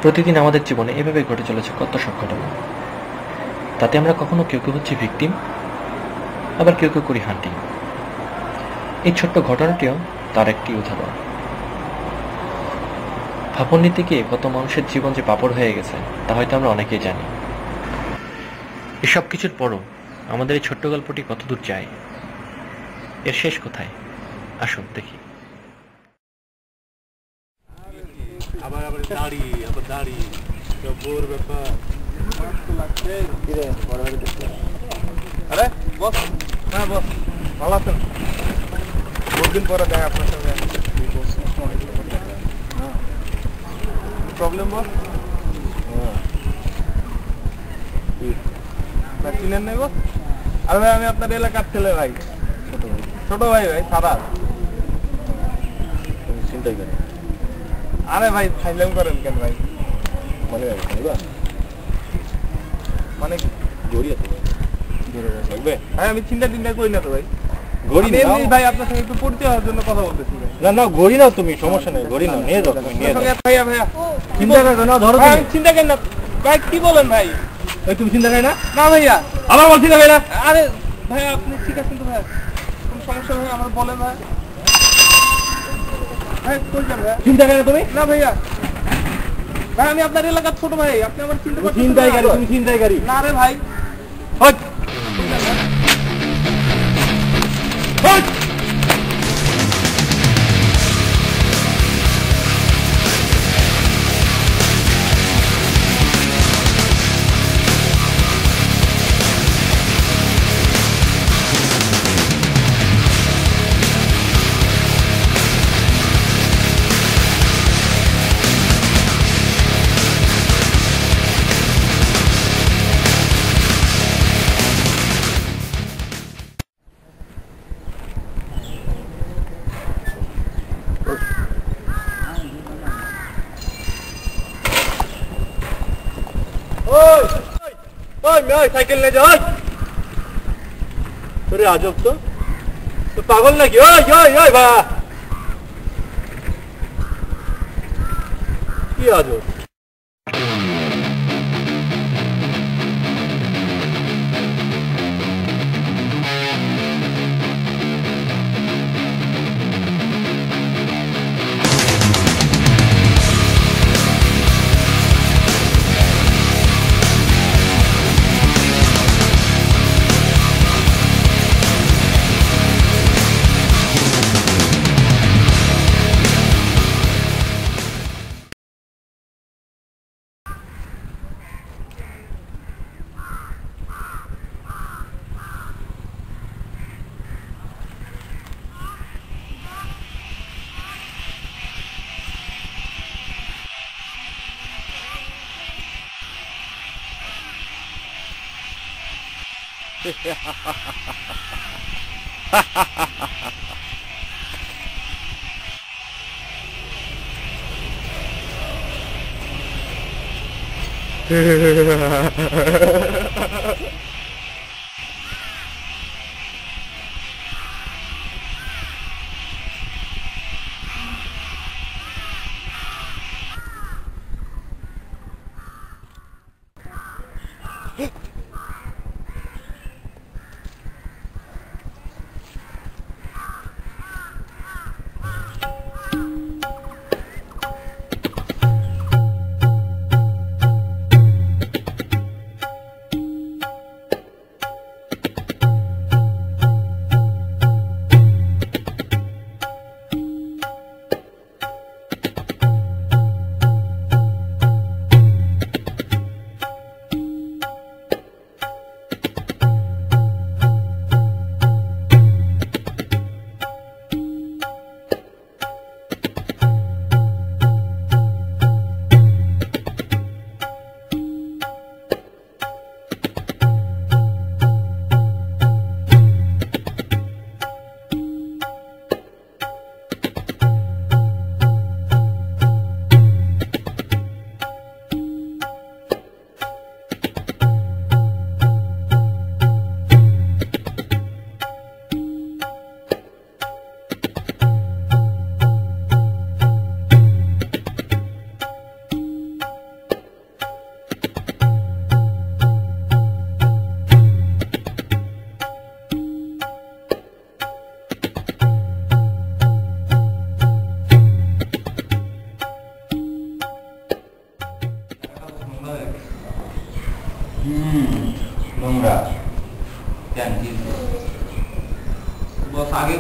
প্রতিদিন আমাদের জীবনে এভাবে ঘটে চলেছে কত সব ঘটনা। তাতে আমরা কখনো কেউ কেউ হচ্ছে ভিকটিম, আবার কেউ কেউ করি হান্টিং। এই ছোট্ট ঘটনাটিও তার একটি উদাহরণ। ফাপড় নিতে গিয়ে কত মানুষের জীবন যে পাপড় হয়ে গেছে তা হয়তো আমরা অনেকেই জানি। এসব কিছুর পরও আমাদের এই ছোট্ট গল্পটি কতদূর যায়, এর শেষ কোথায়, আসুন দেখি। আবার আবার দাড়ি আবার দাড়ি জবর ব্যাপার লাগছে কি রে বড় বড় দেখতে। আরে বস, হ্যাঁ বস, ভালো আছেন? বহুদিন পরে দেখা আপনার সঙ্গে। Problem boss? চিনেন নাই বস? আরে ভাই আমি আপনার এলাকার ছেলে ভাই, ছোট ভাই ভাই সাদা। চিন্তাই করেন। আরে ভাই ফাইলাম করেন কেন ভাই? মানে মানে কি গড়িয়া তো লাগবে? ভাই আমি চিন্তা করি না তো ভাই। গড়ি নেই ভাই, আপনার সঙ্গে একটু পরিচয় হওয়ার জন্য কথা বলতেছি ভাই। না না গড়ি নাও তুমি, সমস্যা নেই, গড়ি নাও, নিয়ে যাও তুমি, নিয়ে যাও ভাইয়া। ভাইয়া চিন্তা করো না, ধরো তুমি। চিন্তা করেন না ভাই, কি বলেন ভাই? ভাই তুমি চিন্তা করেন না? না ভাইয়া আবার বলছি না ভাইয়া। আরে ভাইয়া আপনি ঠিক আছেন তো ভাইয়া? কোনো সমস্যা ভাই আমার বলেন ভাই। ভাই কই যান ভাই? চিন্তা করেন তুমি? না ভাইয়া ভাই আমি আপনার এলাকার ছোট ভাই, আপনি আমার চিন্তা করছেন। চিন্তাই গাড়ি তুমি, চিন্তাই গাড়ি। না রে ভাই হট হট। সাইকেল নিয়ে যাও। তোরে আজব তো পাগল নাকি? ওই ভা কি আজব?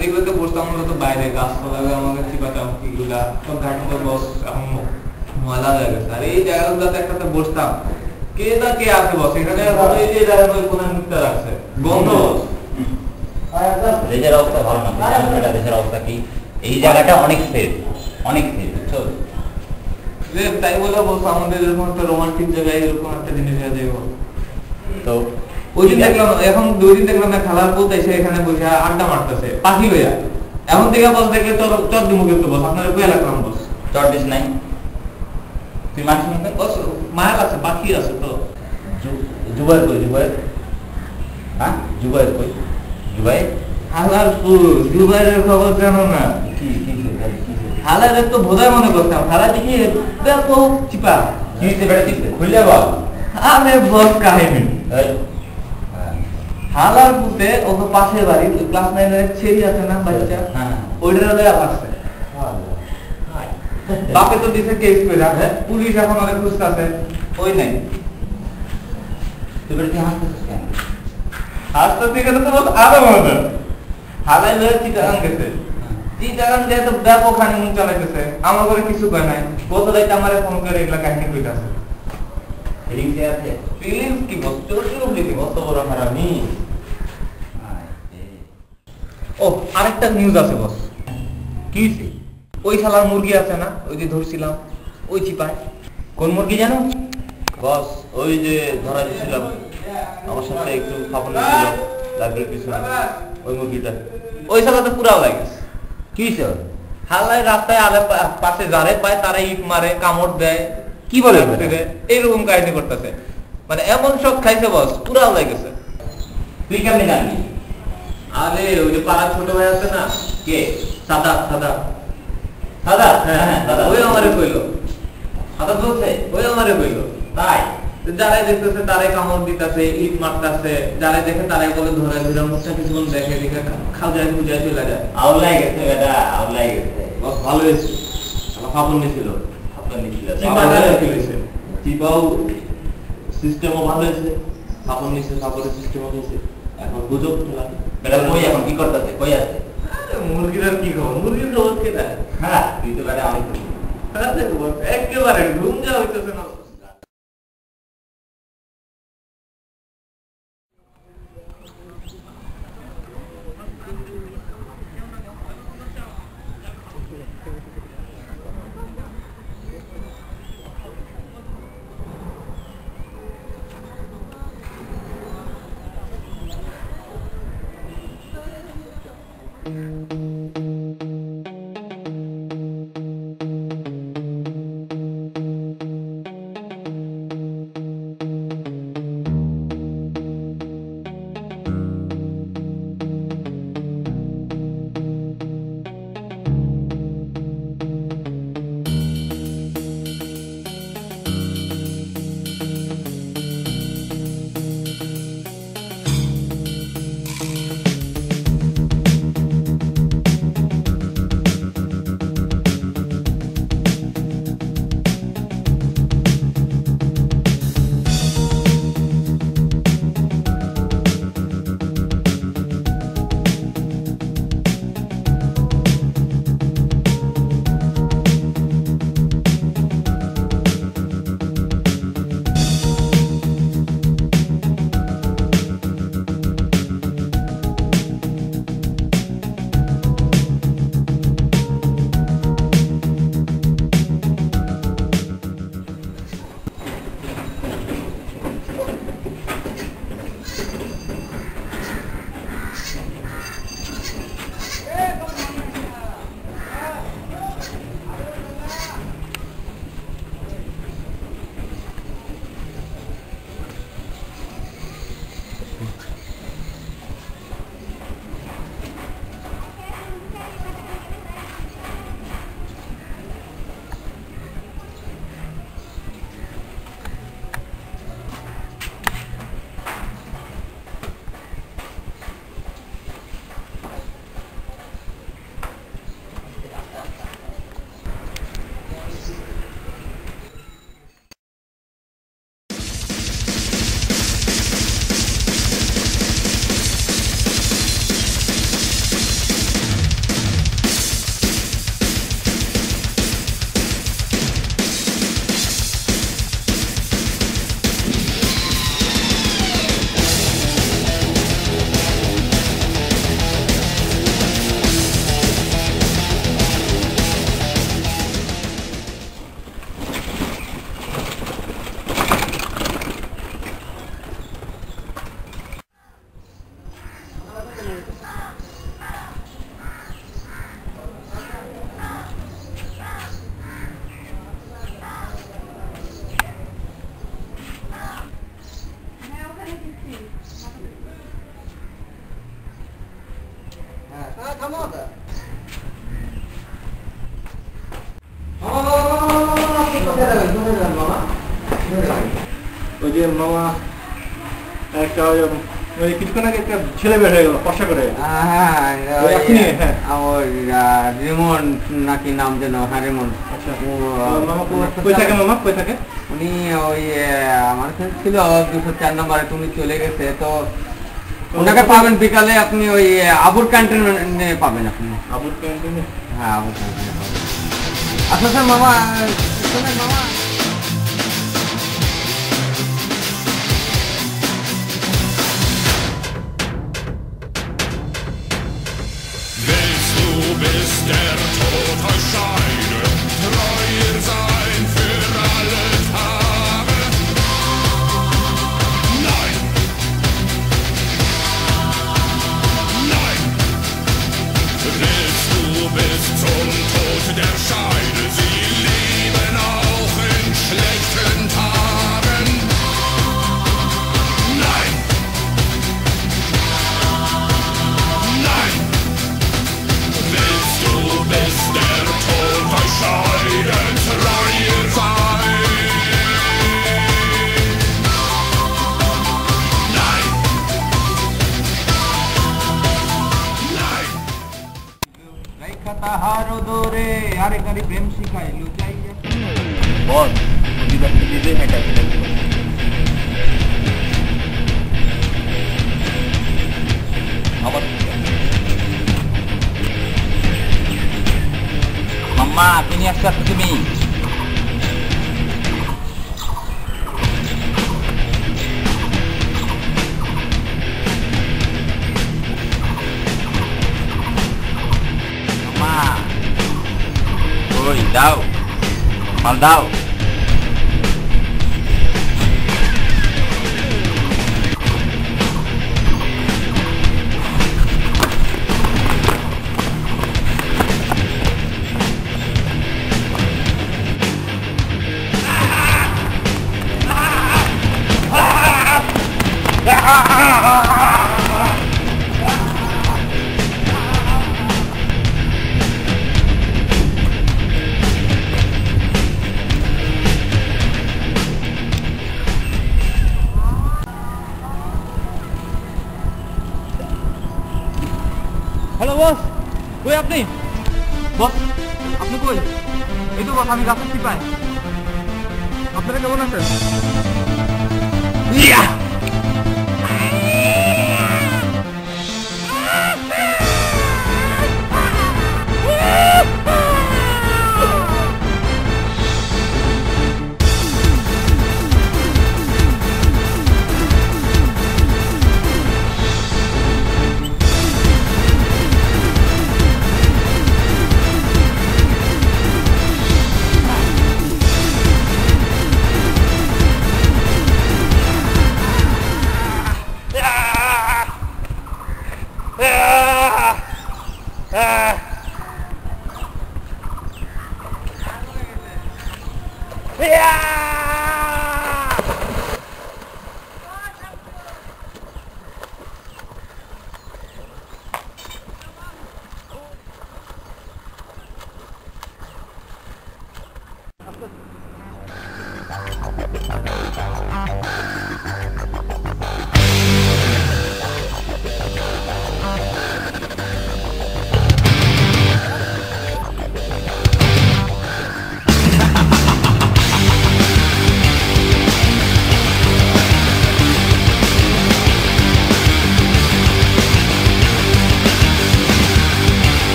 যেগুলোতে বসতাম আমরা তো বাইরে গাছপালা আমাদের চিপাতাম এগুলা সব ঘাটতে বস এখন ময়লা হয়ে গেছে। আর এই জায়গাগুলোতে একসাথে বসতাম, কে না কে আছে বস এখানে, এই যে জায়গাগুলো কোন মুক্তা রাখছে গন্ধ। দেশের অবস্থা ভালো না, দেশের অবস্থা কি, এই জায়গাটা অনেক সেফ, অনেক সেফ, বুঝছো? তাই বলে বলছো আমাদের এরকম একটা রোমান্টিক জায়গায় এরকম একটা জিনিস হয়ে যাবে। তো ওই দিন দেখলাম, এখন 2 দিন দেখলাম না খেলার বলতে এসে এখানে বসে আড্ডা মারতেছে পাখি হইয়া। এখন থেকে বস দেখলে তোর চর দিমু কিন্তু বস আপনার কয়ে লাগলাম বস চর দিস নাই তুই মানুষ না বস, মায়াল আছে পাখি আছে তো। জুবাইর কই, জুবাইর? হ্যাঁ জুবাইর কই? জুবাইর হালার জুবাইরের খবর জানো না? কি কি হালারে তো বোধহয় মনে করতাম, হালা দেখি দেখো চিপা কি হইছে বেটা, চিপে খুললে বল। আরে বস কাহিনী হালার পুতে ওকে পাশের বাড়ি ক্লাস 9 এর ছেলে আছে না বাচ্চা, ওইটার লয়া পাচ্ছে। বাপে তো দিছে কেস কইরা, পুলিশ এখন অনেক খুঁজতাছে, ওই নাই। তুই বেটা হাসতেছিস কেন? হাসতে দিকে তো বস আরো মজা। হালাই লয়া চিটাগাং গেছে, চিটাগাং দিয়ে তো ব্যাপক হানিমুন চালাইতেছে, আমার ঘরে কিছু কয় নাই। গত রাইতে আমারে ফোন করে এগুলা কাহিনী কইতাছে। ফিলিংস আছে? ফিলিংস কি বস, চোর দিকে কত বড় হারামি। ও আরেকটা নিউজ আছে বস। কি হইছে? ওই শালার মুরগি আছে না, ওই যে ধরছিলাম ওই চিপায়। কোন মুরগি জানো? বস ওই যে ধরা দিয়েছিলাম, আমার সাথে একটু খাবার ছিল লাইব্রেরির পিছনে, ওই মুরগিটা ওই শালাতে পুরাও লাগে। কি হইছে? হালাই রাস্তায় আলে পাশে যারে পায় তারা ইট মারে, কামড় দেয়, কি বলে এইরকম কাহিনী করতেছে। মানে এমন সব খাইছে বস, পুরাও লাগেছে। তুই কেমনে জানবি? আরে ওই যে পাড়ার ছোট ভাই আছে না, কে? সাদা সাদা দাদা? হ্যাঁ দাদা, ওই আমারে কইলো, দাদা বলছে ওই আমারে কইলো। তাই যারাই দেখতেছে তারাই কামড় দিতেছে, ইট মারতেছে, যারাই দেখে তারাই বলে ধরে ধরে মুখটা কিছুক্ষণ দেখে দেখে খাওয়ায় খুঁজে চলে যায়। আউলাই গেছে বেটা, আউলাই গেছে। বস ভালো হয়েছে, আমার খাবার নিয়েছিল, আপনার নিছিল চিপাও সিস্টেমও ভালো হয়েছে, খাবার নিয়েছে, খাবারের সিস্টেমও হয়েছে। এখন গুজব খেলা বেটা কই, এখন কি করতেছে, কই আছে? মুরগির আর কি খবর, মুরগির খবর কে দেয়? হ্যাঁ তুই তো বেটা অনেক একেবারে ঘুম যাওয়া হইতেছে না। ওই যে মামা একটা ওই কিছুক্ষণ আগে একটা ছেলে বের হয়ে গেল ফর্সা করে। আমার রেমন নাকি নাম যেন, হ্যাঁ রেমন। আচ্ছা মামা কই থাকে? মামা কই থাকে? উনি ওই আমার সাথে ছিল 204 নম্বরে, তুমি চলে গেছে তো ওনাকে পাবেন বিকালে। আপনি ওই আবুর ক্যান্টিনে পাবেন আপনি। আবুর ক্যান্টিনে? হ্যাঁ আবুর ক্যান্টিনে পাবেন। আচ্ছা স্যার মামা শোনেন মামা, bis der Tod euch scheidet, treuer sein für alle Tage. Nein, nein, willst du bis zum Tod der Scheide sie lieben auch in schlechten Tagen? Nein, nein. Willst du bis der Tod euch scheidet, treuer sein? Nein! Nein! রেখা তাহার দোরে আরে গাড়ি প্রেম শিখাইলো যাইয়া। বল দিদাকে দিদে একা একা আবার মাম্মা তিনি আসতে আসতে তুমি মাম্মা ওই দাও মাল দাও। হ্যালো বস, কই আপনি? বস আপনি কই? এই তো বস, আমি গাছের চিপায়। আপনারা কেমন আছেন?